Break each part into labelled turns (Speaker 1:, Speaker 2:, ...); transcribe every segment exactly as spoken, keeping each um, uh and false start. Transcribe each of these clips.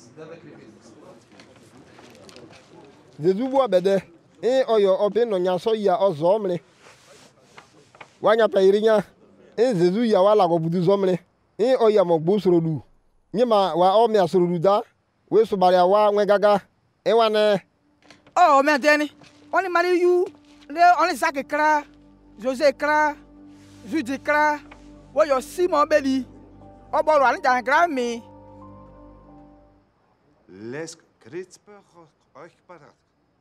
Speaker 1: Zezu bo bede e oyo ope no nya so ya ozomre wanya peirinya e Zezu ya wala go budu zomre e oya mo gbo sorodu nyima wa o me asorodu da we so baria wa nwe gaga e wane
Speaker 2: oh me deni oni mari yu le oni sak kra José kra Jude kra wo yo Simon beli oboro ani jan kra mi
Speaker 3: les kritsper euch parat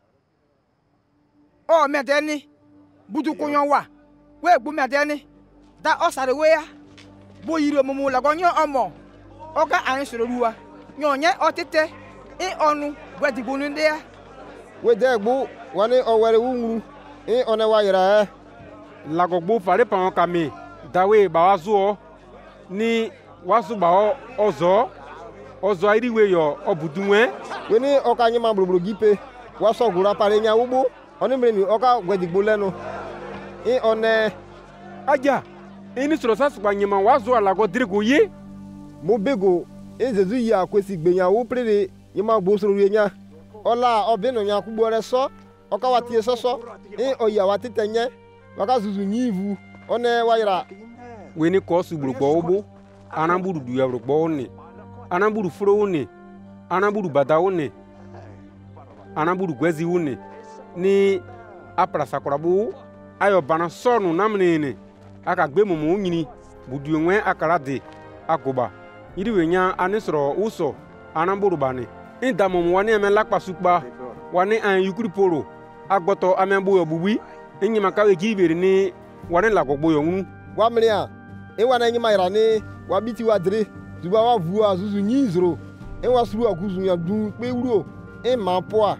Speaker 2: oh me deni budu kunyon wa we gbu me deni da osare we ya bo yiro mumu la gonyo omo oga an sororuwa nyonye otete e onu gwadigbo nde ya
Speaker 1: we de gbo wane owere wunru e one wa yira
Speaker 4: lagogbo fare pa kami dawe ba wazo ni wasu ba ozo ozo iriwe yo obudunwe
Speaker 1: we ni oka nyima bloblo gipe waso gura pare nya ugbo oni mre ni oka gwadigbo lenu e one
Speaker 4: aja ini soro sasu pa nyima wazo alago dirego ye
Speaker 1: mo bego e Zezu ya kwesi gbeyawo prere nyima gbo soro nya ola obinu nya kugbo re so oka watie soso e oya watitenye waka zuzu nyivu one wayira
Speaker 4: weni ko su gbogbo obo anamburu du ya gbogbo oni anamburu furo oni anamburu bada oni anamburu gwezi oni ni aprasa korabu ayo bana sonu namnene aka gbe momo nyini budu enwe akara de agoba iriwe nya anisoro uso anamburu bani inda momo wani eme lakpa sukpa wani an yukuri poro agboto amembo obuwi enyi maka we gibere ni wani la gogbo yonu
Speaker 1: wa mria e wana enyi mayra ni wa biti wa dre zuba wa vu azuzu nyizro e wa suru akuzu ya du pe wuro e ma poa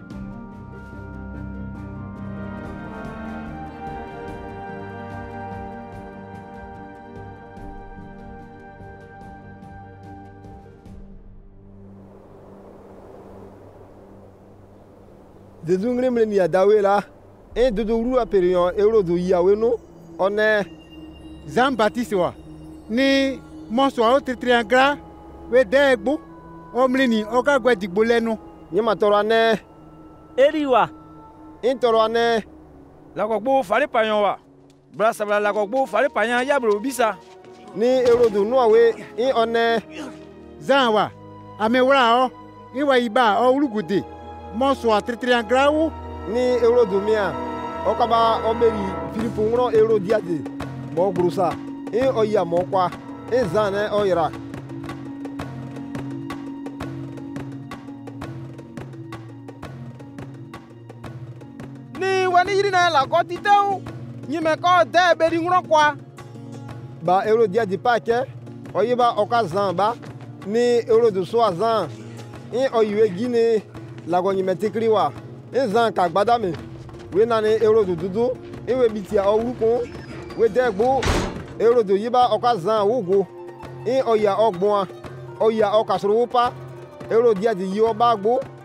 Speaker 1: Zezu ngre mre ni adawe la e dodo ru aperion euro do yawe no one
Speaker 5: Jean Baptiste wa ni monso o triangle we degbo omri ni oka gwadigbo lenu
Speaker 1: nyima toro ane
Speaker 6: eriwa
Speaker 1: intoro ane
Speaker 6: lagogbo fare payan wa bra sabla lagogbo fare payan yabro bisa
Speaker 1: ni euro do no we in one
Speaker 5: Jean wa amewra o iwa iba o urugude monso a triangle
Speaker 1: ni euro do mia okaba oberi Philippe ngro euro diade mo grusa e oya mo kwa e zane oyira
Speaker 2: ni wani yiri na la ko titeu nyime ko de beri ngro kwa
Speaker 1: ba euro diade pake oyiba okazan ba ni euro do so azan e oyiwe gine la go nyime tikriwa e zan ka gbadame we na ni euro do dudu e we bitia owuko we degbo euro do yiba okazan wogo e oya ogbon oya okasoro pa euro dia di yi oba gbo